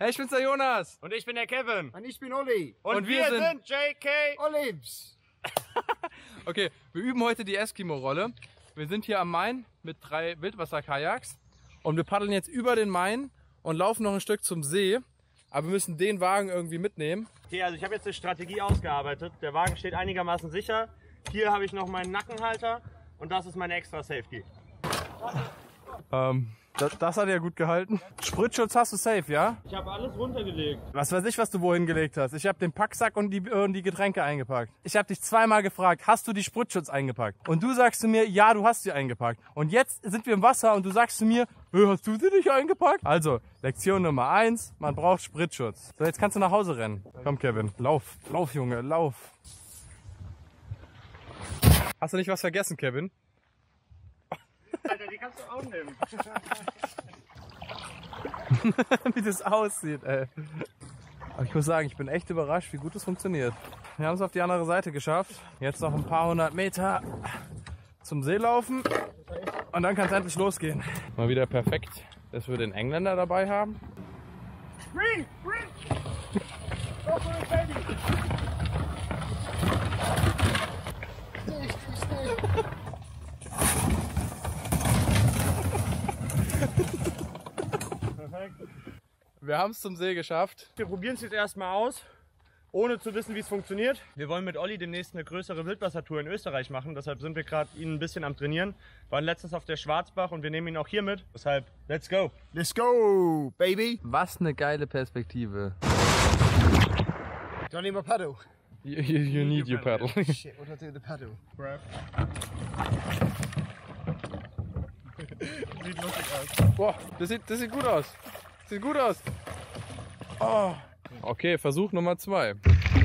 Hey, ich bin's der Jonas. Und ich bin der Kevin. Und ich bin Olli. Und wir sind JK Olives. Okay, wir üben heute die Eskimo-Rolle. Wir sind hier am Main mit 3 Wildwasser-Kajaks und wir paddeln jetzt über den Main und laufen noch ein Stück zum See. Aber wir müssen den Wagen irgendwie mitnehmen. Okay, also ich habe jetzt eine Strategie ausgearbeitet. Der Wagen steht einigermaßen sicher. Hier habe ich noch meinen Nackenhalter und das ist meine extra Safety. Das hat ja gut gehalten. Spritschutz hast du safe, ja? Ich habe alles runtergelegt. Was weiß ich, was du wohin gelegt hast. Ich habe den Packsack und die Getränke eingepackt. Ich habe dich zweimal gefragt, hast du die Spritschutz eingepackt? Und du sagst zu mir, ja, du hast sie eingepackt. Und jetzt sind wir im Wasser und du sagst zu mir, hast du sie nicht eingepackt? Also, Lektion Nummer 1, man braucht Spritschutz. So, jetzt kannst du nach Hause rennen. Komm, Kevin, lauf, Junge, lauf. Hast du nicht was vergessen, Kevin? Alter, die kannst du auch nehmen. Wie das aussieht, ey. Aber ich muss sagen, ich bin echt überrascht, wie gut das funktioniert. Wir haben es auf die andere Seite geschafft. Jetzt noch ein paar 100 Meter zum See laufen und dann kann es endlich losgehen. Mal wieder perfekt, dass wir den Engländer dabei haben. Free! Go for it, baby! Stay. Wir haben es zum See geschafft. Wir probieren es jetzt erstmal aus, ohne zu wissen, wie es funktioniert. Wir wollen mit Olli demnächst eine größere Wildwassertour in Österreich machen. Deshalb sind wir gerade ihn ein bisschen am Trainieren. Waren letztens auf der Schwarzbach und wir nehmen ihn auch hier mit. Deshalb, let's go! Let's go, baby! Was eine geile Perspektive. Do I need my paddle? You need your paddle. Shit, what do I do with the paddle? Grab. Sieht lustig aus. Boah, das sieht gut aus. Sieht gut aus. Oh. Okay, Versuch Nummer 2.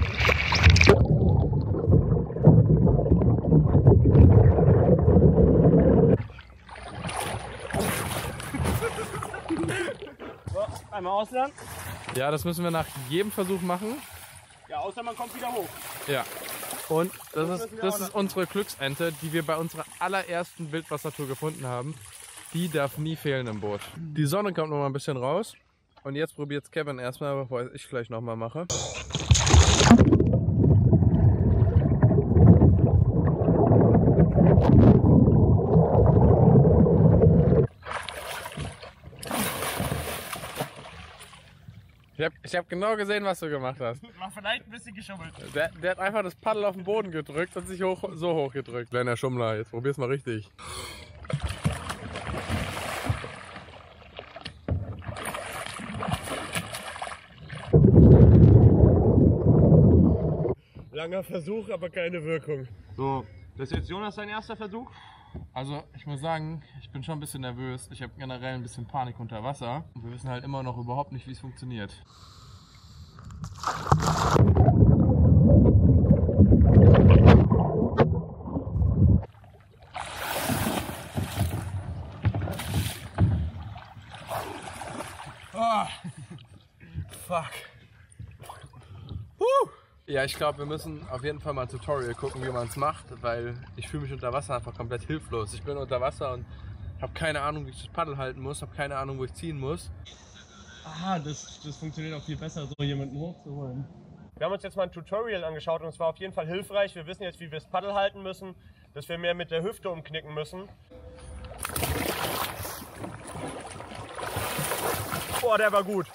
So, einmal auslernen. Ja, das müssen wir nach jedem Versuch machen. Ja, außer man kommt wieder hoch. Ja. Und das ist unsere Glücksente, die wir bei unserer allerersten Wildwassertour gefunden haben. Die darf nie fehlen im Boot. Die Sonne kommt noch mal ein bisschen raus. Und jetzt probiert es Kevin erstmal, bevor ich gleich noch mal mache. Ich hab genau gesehen, was du gemacht hast. War vielleicht ein bisschen geschummelt. Der hat einfach das Paddel auf den Boden gedrückt und sich so hoch gedrückt. Kleiner Schummler, jetzt probier's mal richtig. Langer Versuch, aber keine Wirkung. So, das ist jetzt Jonas sein erster Versuch. Also ich muss sagen, ich bin schon ein bisschen nervös. Ich habe generell ein bisschen Panik unter Wasser. Und wir wissen halt immer noch überhaupt nicht, wie es funktioniert. Oh, fuck. Ja, ich glaube, wir müssen auf jeden Fall mal ein Tutorial gucken, wie man es macht, weil ich fühle mich unter Wasser einfach komplett hilflos. Ich bin unter Wasser und habe keine Ahnung, wie ich das Paddel halten muss, habe keine Ahnung, wo ich ziehen muss. Aha, das funktioniert auch viel besser, so jemanden hochzuholen. Wir haben uns jetzt mal ein Tutorial angeschaut und es war auf jeden Fall hilfreich. Wir wissen jetzt, wie wir das Paddel halten müssen, dass wir mehr mit der Hüfte umknicken müssen. Boah, der war gut.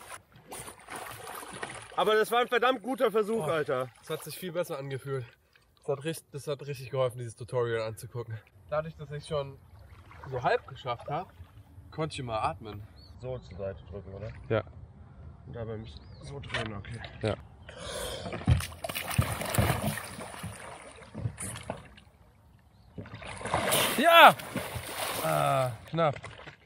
Aber das war ein verdammt guter Versuch, Alter. Das hat sich viel besser angefühlt. Das hat richtig geholfen, dieses Tutorial anzugucken. Dadurch, dass ich schon so halb geschafft habe, konnte ich mal atmen. So zur Seite drücken, oder? Ja. Und dabei mich so drehen, okay. Ja. Ja! Ah, knapp.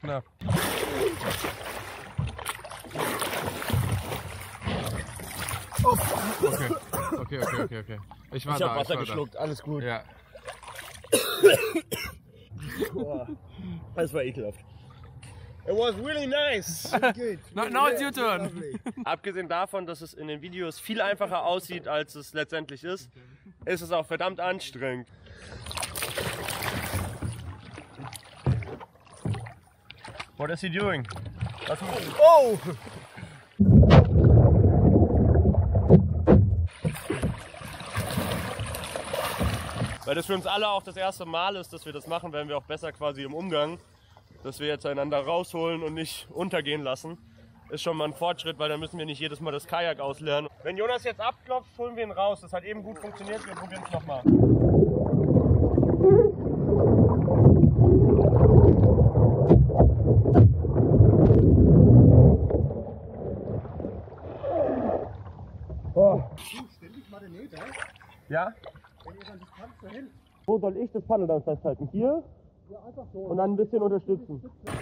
Okay. Ich hab Wasser geschluckt, alles gut. Ja. Boah, das war ekelhaft. It was really nice. Good. Now it's your turn. Lovely. Abgesehen davon, dass es in den Videos viel einfacher aussieht, als es letztendlich ist, ist es auch verdammt anstrengend. What is he doing? Oh! Weil das für uns alle auch das erste Mal ist, dass wir das machen, werden wir auch besser quasi im Umgang. Dass wir jetzt einander rausholen und nicht untergehen lassen, ist schon mal ein Fortschritt, weil dann müssen wir nicht jedes Mal das Kajak auslernen. Wenn Jonas jetzt abklopft, holen wir ihn raus. Das hat eben gut funktioniert, wir probieren es nochmal. Ja? Wo soll ich das Paddel dann festhalten? Hier? Ja, einfach so. Und dann ein bisschen unterstützen.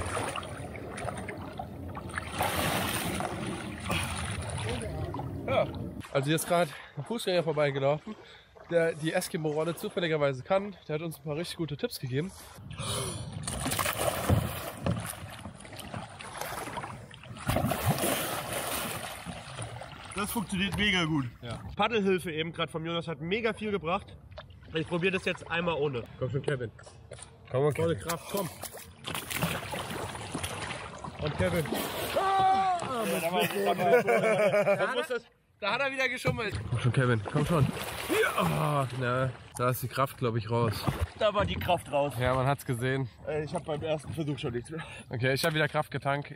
Ja, also hier ist gerade ein Fußgänger vorbeigelaufen, der die Eskimo-Rolle zufälligerweise kann. Der hat uns ein paar richtig gute Tipps gegeben. Das funktioniert mega gut. Ja. Paddelhilfe eben gerade von Jonas hat mega viel gebracht. Ich probiere das jetzt einmal ohne. Komm schon, Kevin. Komm, okay. Volle Kraft, komm. Und Kevin. Da hat er wieder geschummelt. Komm schon, Kevin, komm schon. Ja, na, da ist die Kraft, glaube ich, raus. Da war die Kraft raus. Ja, man hat's gesehen. Ich habe beim ersten Versuch schon nichts mehr. Okay, ich habe wieder Kraft getankt.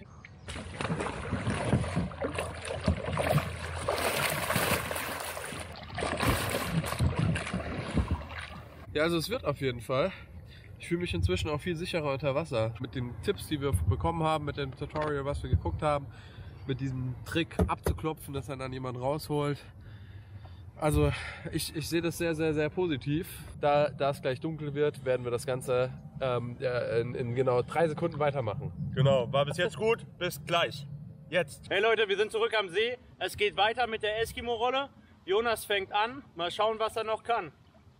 Ja, also es wird auf jeden Fall. Ich fühle mich inzwischen auch viel sicherer unter Wasser. Mit den Tipps, die wir bekommen haben, mit dem Tutorial, was wir geguckt haben, mit diesem Trick abzuklopfen, dass dann jemand rausholt. Also ich sehe das sehr, sehr, sehr positiv. Da es gleich dunkel wird, werden wir das Ganze in genau 3 Sekunden weitermachen. Genau, war bis jetzt gut. Bis gleich. Jetzt. Hey Leute, wir sind zurück am See. Es geht weiter mit der Eskimo-Rolle. Jonas fängt an. Mal schauen, was er noch kann.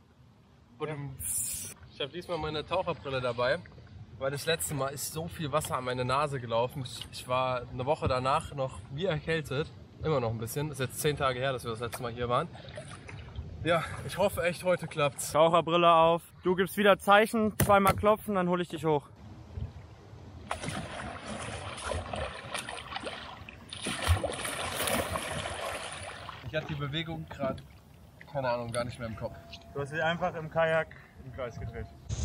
Ich habe diesmal meine Taucherbrille dabei, weil das letzte Mal ist so viel Wasser an meine Nase gelaufen. Ich war eine Woche danach noch wie erkältet, immer noch ein bisschen. Das ist jetzt 10 Tage her, dass wir das letzte Mal hier waren. Ja, ich hoffe echt, heute klappt's. Taucherbrille auf. Du gibst wieder Zeichen, 2-mal klopfen, dann hole ich dich hoch. Ich hatte die Bewegung gerade, keine Ahnung, gar nicht mehr im Kopf. Du hast dich einfach im Kajak im Kreis gedreht.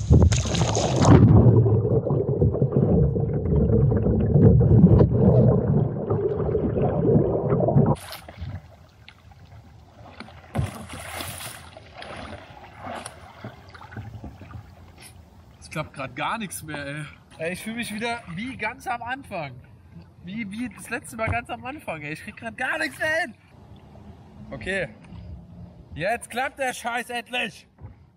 Es klappt gerade gar nichts mehr, ey. Ey, ich fühle mich wieder wie ganz am Anfang. Wie das letzte Mal ganz am Anfang, ey. Ich krieg gerade gar nichts mehr hin. Okay. Jetzt klappt der Scheiß endlich!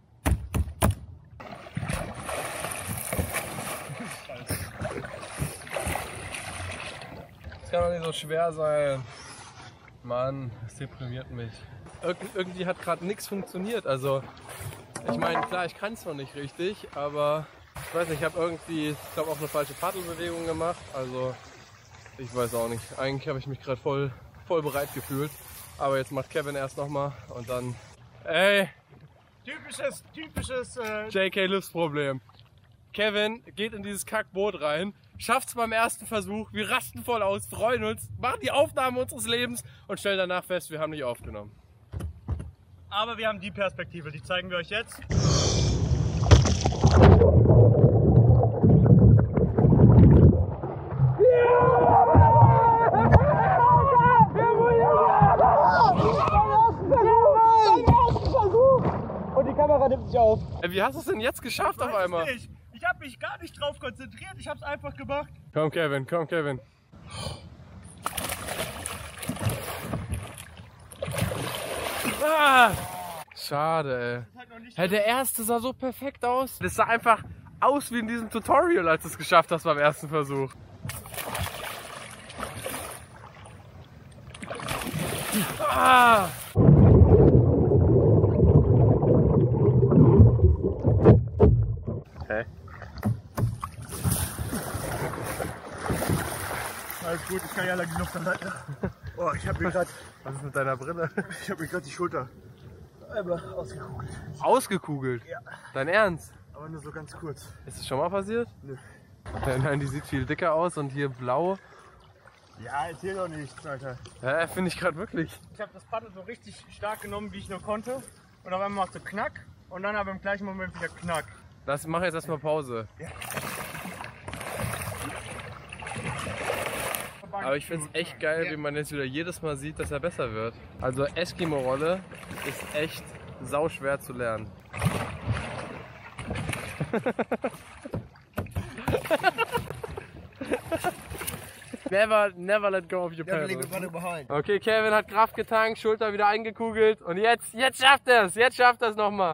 Das kann doch nicht so schwer sein. Mann, das deprimiert mich. Irgendwie hat gerade nichts funktioniert. Also, ich meine, klar, ich kann es noch nicht richtig, aber ich weiß nicht, ich habe irgendwie, ich glaube, auch eine falsche Paddelbewegung gemacht. Also, ich weiß auch nicht. Eigentlich habe ich mich gerade voll bereit gefühlt. Aber jetzt macht Kevin erst nochmal und dann... Ey! Typisches JK Lives Problem. Kevin geht in dieses Kackboot rein, schafft's beim ersten Versuch, wir rasten voll aus, freuen uns, machen die Aufnahme unseres Lebens und stellen danach fest, wir haben nicht aufgenommen. Aber wir haben die Perspektive, die zeigen wir euch jetzt. Und die Kamera nimmt sich auf. Ey, wie hast du es denn jetzt geschafft auf einmal? Ich habe mich gar nicht drauf konzentriert, ich habe es einfach gemacht. Komm Kevin, komm Kevin. Ah! Schade, ey. Hey, der erste sah so perfekt aus. Das sah einfach aus wie in diesem Tutorial, als du es geschafft hast beim ersten Versuch. Ah! Okay. Alles gut, ich kann ja lang genug verhalten. Oh, ich habe mir gerade... Was ist mit deiner Brille? Ich habe mir gerade die Schulter einmal ausgekugelt. Ausgekugelt? Ja. Dein Ernst? Aber nur so ganz kurz. Ist das schon mal passiert? Nö. Nein, die sieht viel dicker aus und hier blau. Ja, erzähl doch nichts, Alter. Ja, finde ich gerade wirklich. Ich habe das Paddel so richtig stark genommen, wie ich nur konnte. Und auf einmal macht so knack. und dann aber im gleichen Moment wieder knack. Mach jetzt erstmal Pause. Ja. Aber ich finde es echt geil, wie man jetzt wieder jedes Mal sieht, dass er besser wird. Also Eskimo-Rolle ist echt sauschwer zu lernen. Never let go of your Never leave pedals. the paddle behind. Okay, Kevin hat Kraft getankt, Schulter wieder eingekugelt und jetzt schafft er es. Jetzt schafft er es nochmal.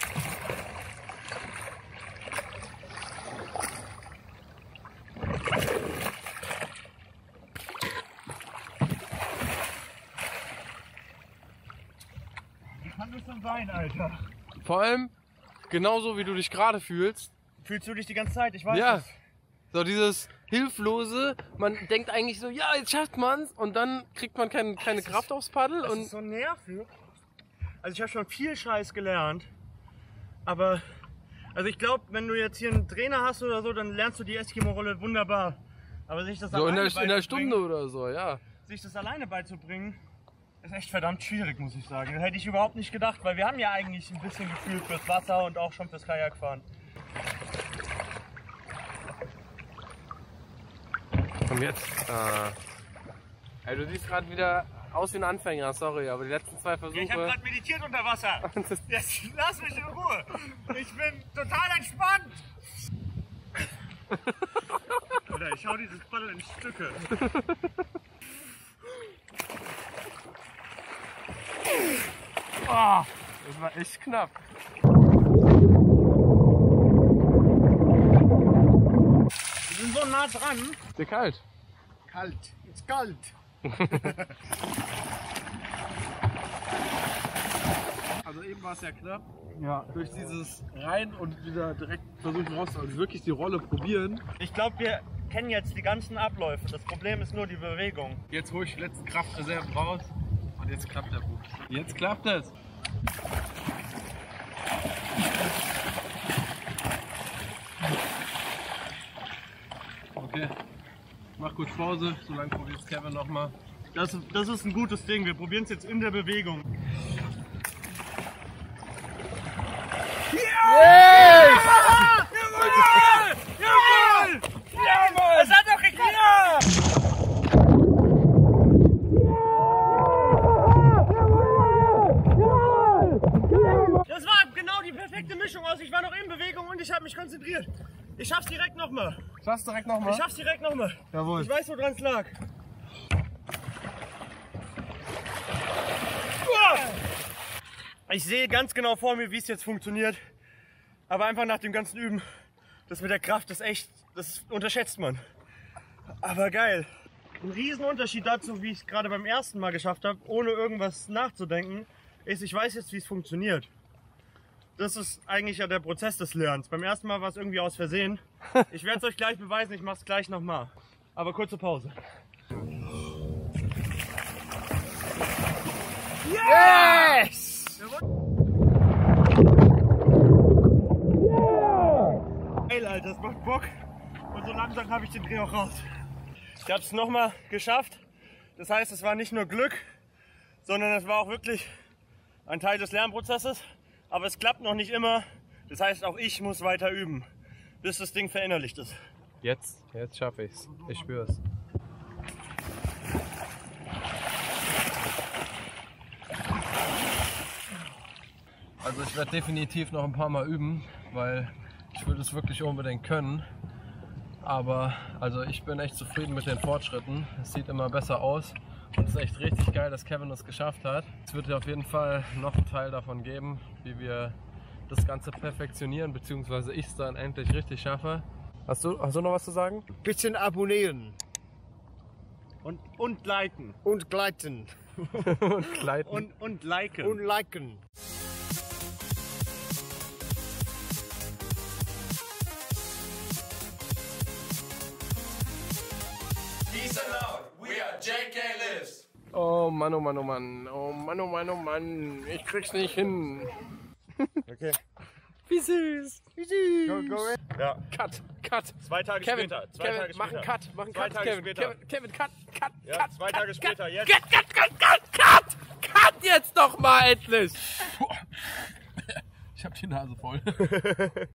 Wie kann das denn sein, Alter? Vor allem genauso wie du dich gerade fühlst. Fühlst du dich die ganze Zeit? Ich weiß Ja. es. So dieses Hilflose, man denkt eigentlich so, ja, jetzt schafft man's und dann kriegt man keine Kraft aufs Paddel Das und ist so nervig. Also ich habe schon viel Scheiß gelernt, aber also ich glaube, wenn du jetzt hier einen Trainer hast oder so, dann lernst du die Eskimo-Rolle wunderbar. Aber sich das so in alleine der Stunde beizubringen- oder so, ja. sich das alleine beizubringen, ist echt verdammt schwierig, muss ich sagen. Das hätte ich überhaupt nicht gedacht, weil wir haben ja eigentlich ein bisschen Gefühl fürs Wasser und auch schon fürs Kajakfahren. Komm jetzt. Ey, du siehst gerade wieder aus wie ein Anfänger, sorry, aber die letzten zwei Versuche. Ich habe gerade meditiert unter Wasser. Jetzt lass mich in Ruhe. Ich bin total entspannt. Alter, ich hau dieses Paddel in Stücke. Das war echt knapp. Wir sind so nah dran. Ist dir kalt? Kalt. It's kalt. Also eben war es ja knapp. Ja. Durch dieses rein und wieder direkt versuchen raus, also wirklich die Rolle probieren. Ich glaube, wir kennen jetzt die ganzen Abläufe. Das Problem ist nur die Bewegung. Jetzt hole ich die letzten Kraftreserven raus und jetzt klappt der Buch. Jetzt klappt es. Okay, mach kurz Pause, solange probiert Kevin nochmal. Das ist ein gutes Ding. Wir probieren es jetzt in der Bewegung. Jawohl! Jawohl! Es hat doch geklappt! Das war genau die perfekte Mischung aus. Ich war noch in Bewegung und ich habe mich konzentriert. Ich schaff's direkt nochmal. Schaffst du direkt nochmal? Ich schaff's direkt nochmal. Jawohl. Ich weiß, woran es lag. Ich sehe ganz genau vor mir, wie es jetzt funktioniert. Aber einfach nach dem ganzen Üben, das mit der Kraft ist echt, das unterschätzt man. Aber geil. Ein Riesenunterschied dazu, wie ich es gerade beim ersten Mal geschafft habe, ohne irgendwas nachzudenken, ist, ich weiß jetzt, wie es funktioniert. Das ist eigentlich ja der Prozess des Lernens. Beim ersten Mal war es irgendwie aus Versehen. Ich werde es euch gleich beweisen, ich mache es gleich nochmal. Aber kurze Pause. Yes! Geil, Alter, das macht Bock. Und so langsam habe ich den Dreh auch raus. Ich habe es nochmal geschafft. Das heißt, es war nicht nur Glück, sondern es war auch wirklich ein Teil des Lernprozesses. Aber es klappt noch nicht immer. Das heißt, auch ich muss weiter üben, bis das Ding verinnerlicht ist. Jetzt schaffe ich's. Ich spür's. Also ich werde definitiv noch ein paar Mal üben, weil ich würde es wirklich unbedingt können. Aber also ich bin echt zufrieden mit den Fortschritten. Es sieht immer besser aus. Und es ist echt richtig geil, dass Kevin es geschafft hat. Es wird ja auf jeden Fall noch einen Teil davon geben, wie wir das Ganze perfektionieren, beziehungsweise ich es dann endlich richtig schaffe. Hast du noch was zu sagen? Bisschen abonnieren Und liken. und gleiten Und gleiten. Und liken. und liken. Oh Mann, oh Mann, oh Mann. Oh Mann, oh Mann, oh Mann. Ich krieg's nicht hin. Okay. Wie süß. Wie süß. Go in. Ja. Cut. 2 Tage Kevin, später. Zwei Kevin, Tage mach einen später. Cut. Mach einen 2 Cut, Tage Kevin. später. Kevin, Cut. Ja, 2 Tage später. Jetzt. Cut jetzt doch mal endlich. hab die Nase voll.